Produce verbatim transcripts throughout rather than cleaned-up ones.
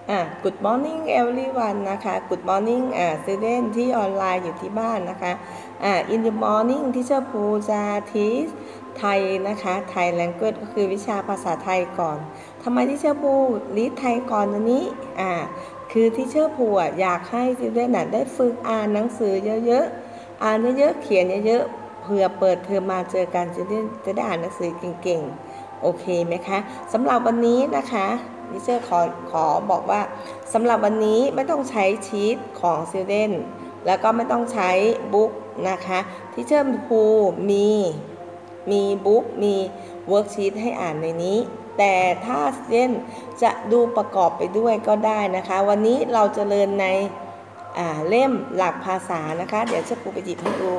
อ่ะ Good morning everyone นะคะ Good morning อ่า student ที่ออนไลน์อยู่ที่บ้านนะคะอ่า In the morning teacher ภูจะ teach ไทยนะคะ Thai language ก็คือวิชาภาษาไทยก่อนทำไม teacher ภู read ไทยก่อนอันนี้อ่าคือ teacher ภูอยากให้ student ได้ฝึกอ่านหนังสือเยอะๆอ่านเยอะๆเขียนเยอะๆเผื่อเปิดเทอมมาเจอกัน student จะได้อ่านหนังสือเก่งๆโอเคไหมคะสำหรับวันนี้นะคะดิเชอร์ขอขอบอกว่าสำหรับวันนี้ไม่ต้องใช้ชีทของ Student แล้วก็ไม่ต้องใช้บุ๊กนะคะที่เชอร์ภูมีมีบุ๊กมีเวิร์กชีทให้อ่านในนี้แต่ถ้า Student จะดูประกอบไปด้วยก็ได้นะคะวันนี้เราจะเรียนในเล่มหลักภาษานะคะเดี๋ยวเชอร์ภูไปหยิบให้ดู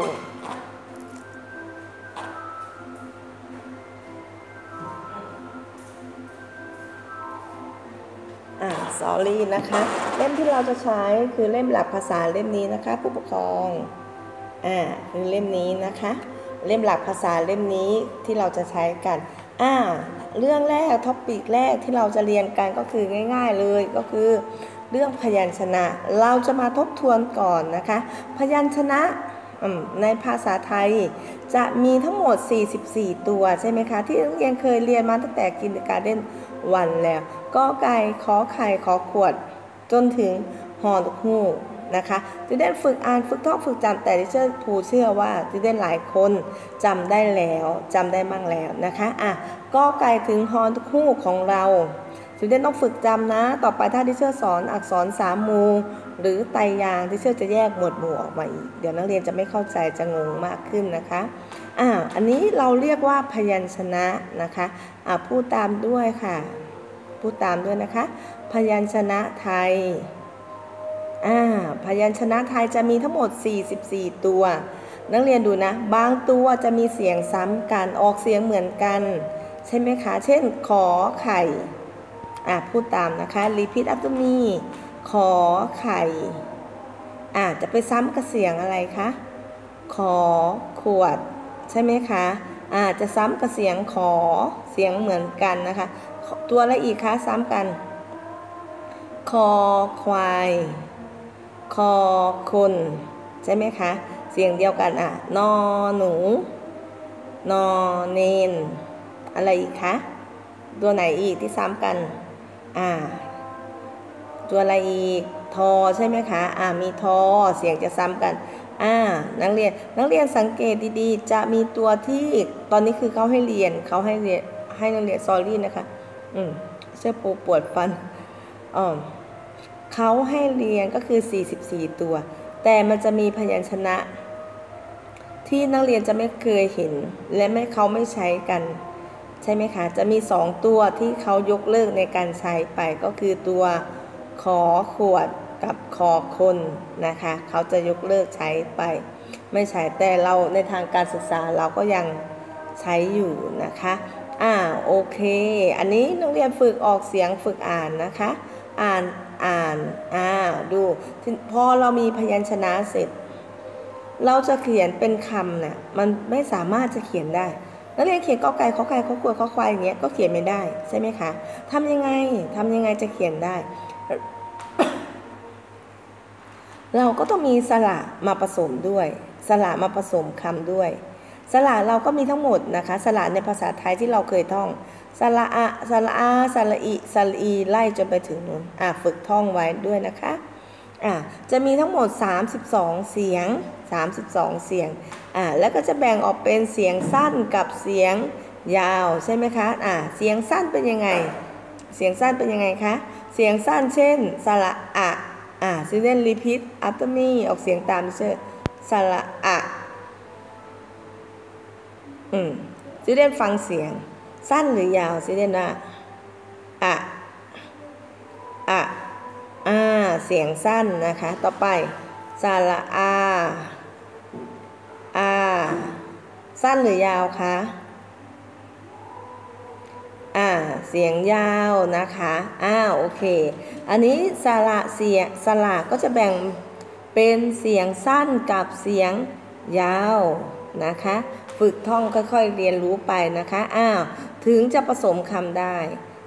อ่า sorry นะคะเล่มที่เราจะใช้คือเล่มหลักภาษาเล่มนี้นะคะผู้ปกครองอ่าคือเล่มนี้นะคะเล่มหลักภาษาเล่มนี้ที่เราจะใช้กันอ่าเรื่องแรกท็อปิกแรกที่เราจะเรียนกันก็คือง่ายๆเลยก็คือเรื่องพยัญชนะเราจะมาทบทวนก่อนนะคะพยัญชนะในภาษาไทยจะมีทั้งหมดสี่สิบสี่ตัวใช่ไหมคะที่นักเรียนเคยเรียนมาตั้งแต่กินการ์เด้นวันแล้วกอไก่ขอไข่ขอขวดจนถึงฮอฮูกนะคะจะได้ฝึกอ่านฝึกท่องฝึกจำแต่ดิเชอร์ภูเชื่อว่าจะได้หลายคนจำได้แล้วจำได้มั่งแล้วนะคะอ่ะกอไก่ถึงฮอฮูกของเราจะได้ต้องฝึกจำนะต่อไปถ้าดิเชอร์สอนอักษรสามมูหรือไตรยางดิเชอร์จะแยกหมวดหมู่ออกมาอีกเดี๋ยวนักเรียนจะไม่เข้าใจจะงงมากขึ้นนะคะอ่าอันนี้เราเรียกว่าพยัญชนะนะคะอ่าพูดตามด้วยค่ะพูดตามด้วยนะคะพยัญชนะไทยอ่าพยัญชนะไทยจะมีทั้งหมดสี่สิบสี่ตัวนักเรียนดูนะบางตัวจะมีเสียงซ้ำกันออกเสียงเหมือนกันใช่ไหมคะเช่นขอไข่อ่าพูดตามนะคะ repeat after me ขอไข่อ่าจะไปซ้ำกับเสียงอะไรคะขอขวดใช่ไหมคะอ่าจะซ้ำกับเสียงขอเสียงเหมือนกันนะคะตัวอะไรอีกคะซ้ำกันคอควายคอคนใช่ไหมคะเสียงเดียวกันอ่ะนอหนูนอเนนอะไรอีกคะตัวไหนอีกที่ซ้ำกันอ่าตัวอะไรอีกทอใช่ไหมคะอ่ามีทอเสียงจะซ้ำกันอ่านักเรียนนักเรียนสังเกตดีๆจะมีตัวที่ตอนนี้คือเขาให้เรียนเขาให้เรียนให้นักเรียน sorry นะคะอืมเชื่อปูปวดฟันอ๋อเขาให้เรียนก็คือสี่สิบสี่ตัวแต่มันจะมีพยัญชนะที่นักเรียนจะไม่เคยเห็นและไม่เขาไม่ใช้กันใช่ไหมคะจะมีสองตัวที่เขายกเลิกในการใช้ไปก็คือตัวขอขวดกับคอคนนะคะเขาจะยกเลิกใช้ไปไม่ใช้แต่เราในทางการศึกษาเราก็ยังใช้อยู่นะคะอ่าโอเคอันนี้นักเรียนฝึกออกเสียงฝึกอ่านนะคะอ่านอ่านอ่าดูพอเรามีพยัญชนะเสร็จเราจะเขียนเป็นคำเนี่ยมันไม่สามารถจะเขียนได้นักเรียนเขียนกอไก่ขอไก่ขอขวดขอควายอย่างเงี้ยก็เขียนไม่ได้ใช่ไหมคะทำยังไงทำยังไงจะเขียนได้ เราก็ต้องมีสระมาผสมด้วยสระมาผสมคำด้วยสระเราก็มีทั้งหมดนะคะสระในภาษาไทยที่เราเคยท่องสระอะสระอาสระอิสระอีไล่จนไปถึงนู้นอ่ะฝึกท่องไว้ด้วยนะคะอ่ะจะมีทั้งหมดสามสิบสองเสียงสามสิบสองเสียงอ่ะแล้วก็จะแบ่งออกเป็นเสียงสั้นกับเสียงยาวใช่ไหมคะอ่ะเสียงสั้นเป็นยังไงเสียงสั้นเป็นยังไงคะเสียงสั้นเช่นสระอะอ่า student repeat after me ออกเสียงตามเชื่อสระอะอืม student ฟังเสียงสั้นหรือยาว student ว่าอะอะอ่าเสียงสั้นนะคะต่อไปสระอาอาสั้นหรือยาวคะอ่าเสียงยาวนะคะอ่าโอเคอันนี้สระเสียงสระก็จะแบ่งเป็นเสียงสั้นกับเสียงยาวนะคะฝึกท่องค่อยๆเรียนรู้ไปนะคะอ้าวถึงจะผสมคำได้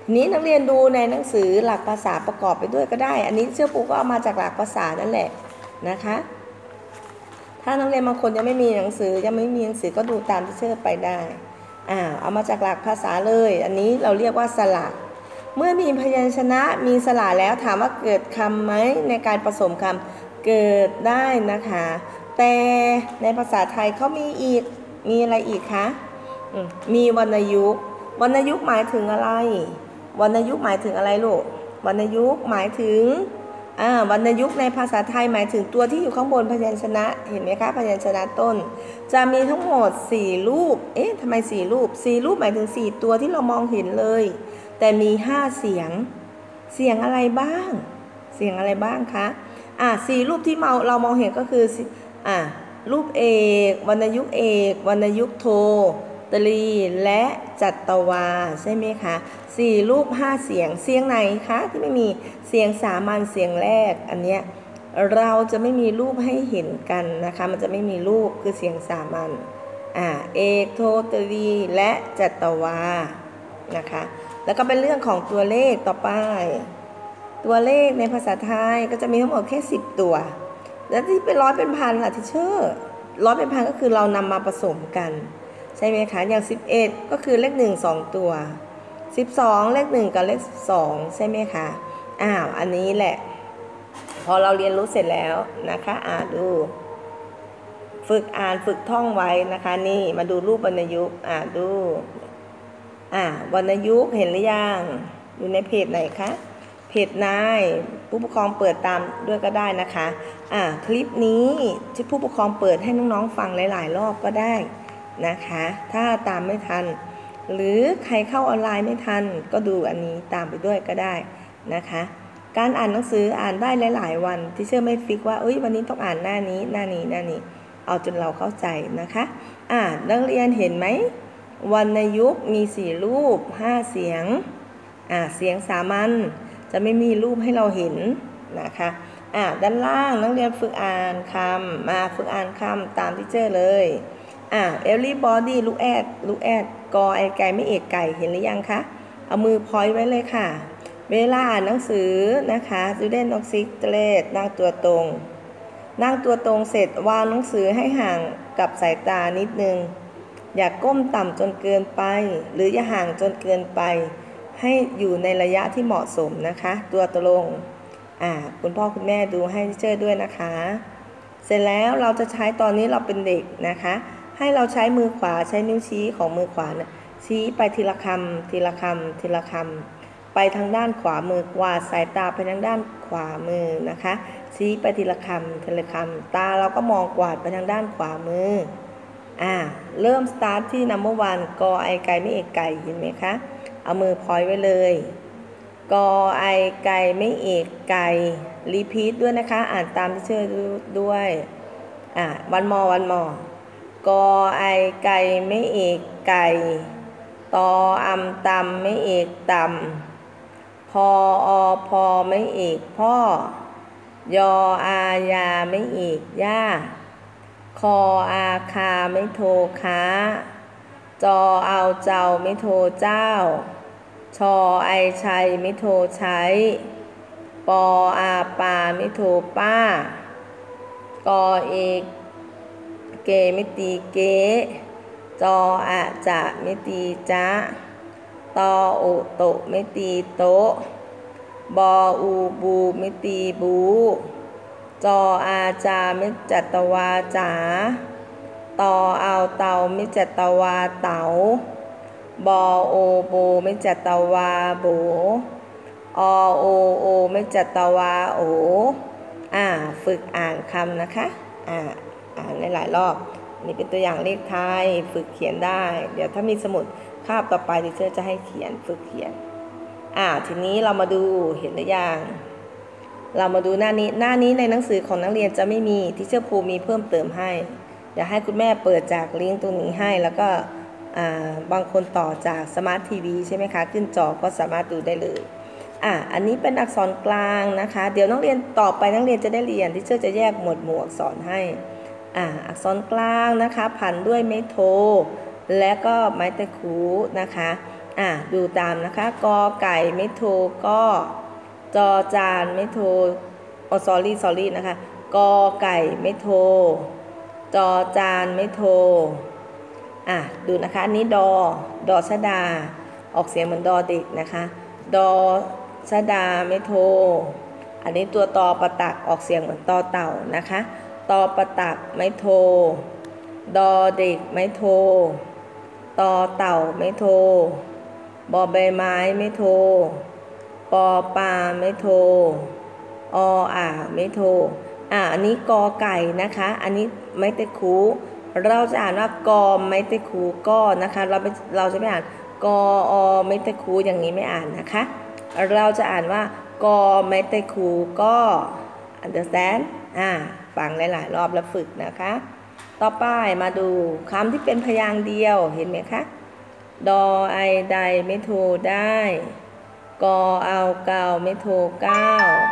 ทีนี้นักเรียนดูในหนังสือหลักภาษาประกอบไปด้วยก็ได้อันนี้เชื่อปูก็เอามาจากหลักภาษานั่นแหละนะคะถ้านักเรียนบางคนยังไม่มีหนังสือยังไม่มีหนังสือก็ดูตามที่เชื่อไปได้อ่าเอามาจากหลักภาษาเลยอันนี้เราเรียกว่าสระเมื่อมีพยัญชนะมีสระแล้วถามว่าเกิดคำไหมในการผสมคำเกิดได้นะคะแต่ในภาษาไทยเขามีอีกมีอะไรอีกคะมีวรรณยุกต์วรรณยุกต์หมายถึงอะไรวรรณยุกต์หมายถึงอะไรลูกวรรณยุกต์หมายถึงอ่าวรรณยุกต์ในภาษาไทยหมายถึงตัวที่อยู่ข้างบนพยัญชนะเห็นไหมคะพยัญชนะต้นจะมีทั้งหมดสี่รูปเอ๊ะทำไมสี่รูปสี่รูปหมายถึงสี่ตัวที่เรามองเห็นเลยแต่มีห้าเสียงเสียงอะไรบ้างเสียงอะไรบ้างคะอ่าสี่รูปที่เราเรามองเห็นก็คืออ่ารูปเอกวรรณยุกต์เอกวรรณยุกต์โทตรีและจัตวาใช่ไหมคะสี่รูปห้าเสียงเสียงไหนคะที่ไม่มีเสียงสามัญเสียงแรกอันเนี้ยเราจะไม่มีรูปให้เห็นกันนะคะมันจะไม่มีรูปคือเสียงสามัญอ่าเอกโทตรีและจัตวานะคะแล้วก็เป็นเรื่องของตัวเลขต่อไปตัวเลขในภาษาไทยก็จะมีทั้งหมดแค่สิบตัวแล้วที่เป็นร้อยเป็นพันล่ะที่เชื่อร้อยเป็นพันก็คือเรานำมาผสมกันใช่ไหมคะอย่างสิบเอ็ดก็คือเลขหนึ่ง สองตัวสิบสองเลขหนึ่งกับเลขสองใช่ไหมคะอ้าวอันนี้แหละพอเราเรียนรู้เสร็จแล้วนะคะอ่านดูฝึกอ่านฝึกท่องไว้นะคะนี่มาดูรูปวรรณยุกต์อ่านดูอ่าวรรณยุกต์เห็นหรือยังอยู่ในเพจไหนคะเพจนายผู้ปกครองเปิดตามด้วยก็ได้นะคะอ่าคลิปนี้ที่ผู้ปกครองเปิดให้น้องๆฟังหลายๆรอบก็ได้นะคะถ้าตามไม่ทันหรือใครเข้าออนไลน์ไม่ทันก็ดูอันนี้ตามไปด้วยก็ได้นะคะการอ่านหนังสืออ่านได้หลายๆวันที่เชื่อไม่ฟิกว่าเอ้ยวันนี้ต้องอ่านหน้านี้หน้านี้หน้านี้เอาจนเราเข้าใจนะคะอ่านักเรียนเห็นไหมวรรณยุกต์มีสี่รูปห้าเสียงอ่าเสียงสามัญจะไม่มีรูปให้เราเห็นนะคะอ่าด้านล่างนักเรียนฝึกอ่านคำมาฝึกอ่านคำตามที่เจอเลยอ่า everybody look at look at กอไอไก่ไม่เอกไก่เห็นหรือยังคะเอามือพอยไว้เลยค่ะเวลาอ่านหนังสือนะคะ student of six grade นั่งตัวตรงนั่งตัวตรงเสร็จวางหนังสือให้ห่างกับสายตานิดนึงอย่าก้มต่ำจนเกินไปหรืออย่าห่างจนเกินไปให้อยู่ในระยะที่เหมาะสมนะคะตัวตรงอ่าคุณพ่อคุณแม่ดูให้เจอด้วยนะคะเสร็จแล้วเราจะใช้ตอนนี้เราเป็นเด็กนะคะให้เราใช้มือขวาใช้นิ้วชี้ของมือขวานะชี้ไปทีละคำทีละคำทีละคำไปทางด้านขวามือกวาดสายตาไปทางด้านขวามือนะคะชี้ไปทีละคำทีละคำตาเราก็มองกวาดไปทางด้านขวามืออ่าเริ่มสตาร์ทที่ number one กอไอไก่ไม่เอกไก่เห็นไหมคะเอามือพอยไว้เลยกอไอไก่ไม่เอกไก่รีพีทด้วยนะคะอ่านตามที่เชื่อด้วยอ่าวันมอวันมอกอไอไก่ไม่เอกไก่ตออำตำไม่เอกตำพออพอไม่เอกพ่อยออายาไม่เอกย่าคออาคาไม่โทค้าจอเอาเจ้าไม่โทเจ้าชอไอชัยไม่โทใช้ปออาปาไม่โทป้ากอเอกเกไม่ตีเกจออะจะไม่ตีจ๊ะตอโอโตไม่ตีโตบออูบูไม่ตีบูจออาจาไม่จัตวาจ๋าตอเอาเตาไม่จัตวาเต๋าบอโอโบไม่จัตวาโบอโอโอไม่จัตวาโออ่าฝึกอ่านคำนะคะอ่าอ่านหลายๆรอบนี่เป็นตัวอย่างเลขไทยฝึกเขียนได้เดี๋ยวถ้ามีสมุดคาบต่อไปดิเชอร์จะให้เขียนฝึกเขียนอ่าทีนี้เรามาดูเห็นหรือยังเรามาดูหน้านี้หน้านี้ในหนังสือของนักเรียนจะไม่มีทิเชอร์ภูมีเพิ่มเติมให้เดี๋ยวให้คุณแม่เปิดจากลิงก์ตรงนี้ให้แล้วก็อ่าบางคนต่อจากสมาร์ททีวีใช่ไหมคะขึ้นจอก็สามารถดูได้เลยอ่ะอันนี้เป็นอักษรกลางนะคะเดี๋ยวนักเรียนต่อไปนักเรียนจะได้เรียนทิเชอร์จะแยกหมวดหมู่อักษรให้อ่าอักษรกลางนะคะพันด้วยไม้โทและก็ไม้ตะคูนะคะอ่ะดูตามนะคะกอไก่ไม่โทรก็จอจานไม่โทรอ๋อ sorry sorry นะคะกอไก่ไม่โทรจอจานไม่โทรอ่ะดูนะคะอันนี้ดอดอชดาออกเสียงเหมือนดอเด็กนะคะดอชดาไม่โทรอันนี้ตัวตอประตักออกเสียงเหมือนตอเต่านะคะตอประตักไม่โทรดอเด็กไม่โทรตอเต่าไม่โทรบอใบไม้ไม่โทรปอปลาไม่โทรออ่าไม่โทรอ่าอันนี้กอไก่นะคะอันนี้ไม่ตะคูเราจะอ่านว่ากอไม่ตะคูก็นะคะเราเราจะไม่อ่านกออไม่ตะคูอย่างนี้ไม่อ่านนะคะเราจะอ่านว่ากอไม่ตะคูก็ understand อ่าฟังหลายๆรอบแล้วฝึกนะคะต่อไปมาดูคำที่เป็นพยางค์เดียวเห็นไหมคะดอไอใดไม่โทรได้กอเอาเกาไม่โทรเก้า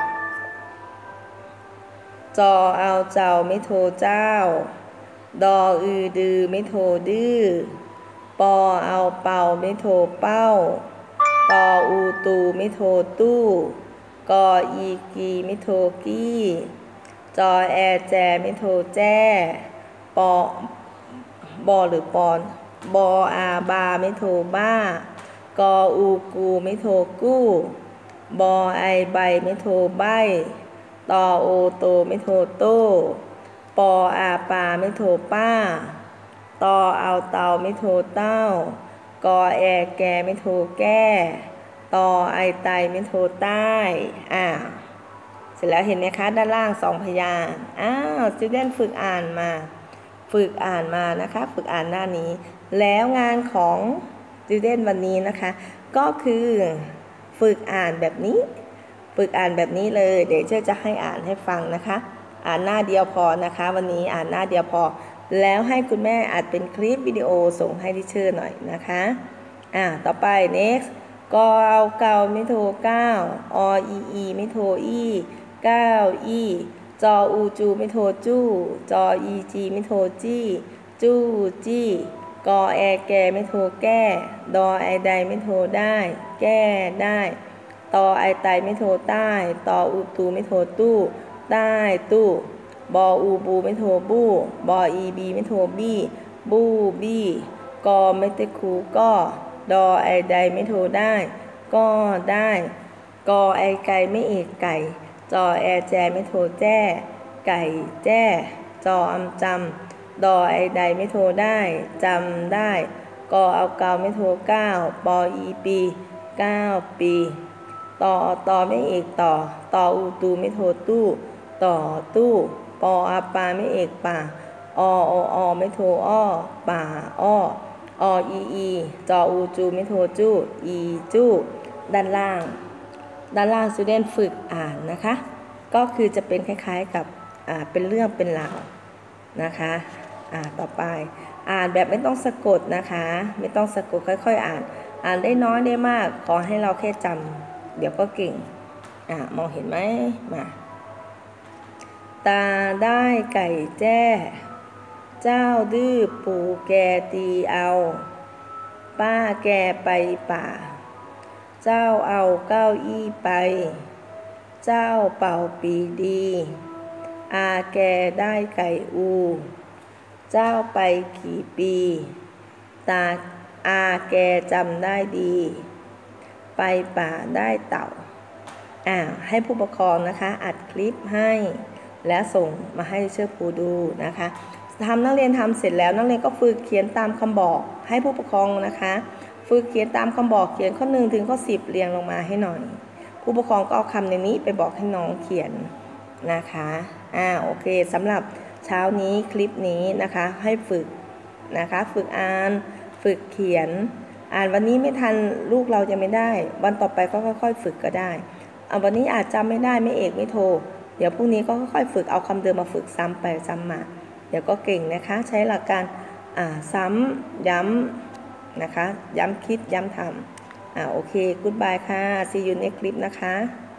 จอเอาเจ้าไม่โทรเจ้าดออือดือไม่โทรดื้อปอเอาเป่าไม่โทรเป้าตออูตูไม่โทรตู้กออีกีไม่โทรกี้จอแอแจไม่โทรแจ้ปอบอหรือปอนบออาบาไม่โทรบ้ากออูกูไม่โทรกู้บอไอใบไม่โทรใบตอโอโตไม่โทรโต้ปออาปาไม่โทรป้าตอเอาเตาไม่โทรเต้ากอแอแกไม่โทรแก้ตอไอไตไม่โทรใต้อ่าเสร็จแล้วเห็นไหมคะด้านล่างสองพยางค์อ้าวสตูเดนต์ฝึกอ่านมาฝึกอ่านมานะคะฝึกอ่านหน้านี้แล้วงานของสตูเดนต์วันนี้นะคะก็คือฝึกอ่านแบบนี้ฝึกอ่านแบบนี้เลยเดี๋ยวเชื่อจะให้อ่านให้ฟังนะคะอ่านหน้าเดียวพอนะคะวันนี้อ่านหน้าเดียวพอแล้วให้คุณแม่อัดเป็นคลิปวิดีโอส่งให้ดิเชอร์หน่อยนะคะอ่าต่อไป next กอเอาเกาไม่โทรเก้าออีอีไม่โทรอีเก้าอีจออูจูไม่โทรจู้จออีจีไม่โทรจี้จู้จี้กอแอแกไม่โทรแก้ดอไอใดไม่โทรได้แก้ได้ตอไอไตไม่โทรใต้ตออูตูไม่โทรตู้ใต้ตู้บออูบูไม่โทรบู้บออีบีไม่โทรบี้บู้บี้กอไม่ตะคูก็ดอไอใดไม่โทรได้ก็ได้กอไอไก่ไม่เอกไก่จอแอแจไม่โทรแจ้ไก่แจ้จออำจำดอไอใดไม่โทรได้จำได้กอเอาเกาไม่โทรเก้าปออีปีเก้าปีต่อตอไม่เอกต่อต่ออูตูไม่โทรตู้ต่อตู้ปออาปาไม่เอกป่าออออไม่โทรอ้อป่าอ้อออีอีจออูจูไม่โทรจู้อีจู้ด้านล่างด้านล่างสตูเดนต์ฝึกอ่านนะคะก็คือจะเป็นคล้ายๆกับอ่าเป็นเรื่องเป็นราวนะคะอ่าต่อไปอ่านแบบไม่ต้องสะกดนะคะไม่ต้องสะกดค่อยๆอ่านอ่านได้น้อยได้มากขอให้เราแค่จำเดี๋ยวก็เก่งอ่ามองเห็นไหมมาตาได้ไก่แจ้เจ้าดื้อปู่แกตีเอาป้าแกไปป่าเจ้าเอาเก้าอี้ไปเจ้าเป่าปีดีอาแกได้ไก่อูเจ้าไปกี่ปีตาอาแกจำได้ดีไปป่าได้เต่าอ่าให้ผู้ปกครองนะคะอัดคลิปให้และส่งมาให้เชื่อครูดูนะคะทำนักเรียนทำเสร็จแล้วนักเรียนก็ฝึกเขียนตามคำบอกให้ผู้ปกครองนะคะฝึกเขียนตามคำบอกเขียนข้อหนึ่งถึงข้อสิบเรียงลงมาให้หน่อยผู้ปกครองก็เอาคำในนี้ไปบอกให้น้องเขียนนะคะอ่าโอเคสำหรับเช้านี้คลิปนี้นะคะให้ฝึกนะคะฝึกอ่านฝึกเขียนอ่านวันนี้ไม่ทันลูกเราจะไม่ได้วันต่อไปก็ค่อยๆฝึกก็ได้อ่าวันนี้อาจจำไม่ได้ไม่เอกไม่โทรเดี๋ยวพรุ่งนี้ก็ค่อยๆฝึกเอาคำเดิมมาฝึกซ้ำไปซ้ำมาเดี๋ยวก็เก่งนะคะใช้หลักการอ่าซ้ำย้ำนะคะย้ำคิดย้ำทำอ่าโอเคกู๊ดบายค่ะ see you next clip นะคะ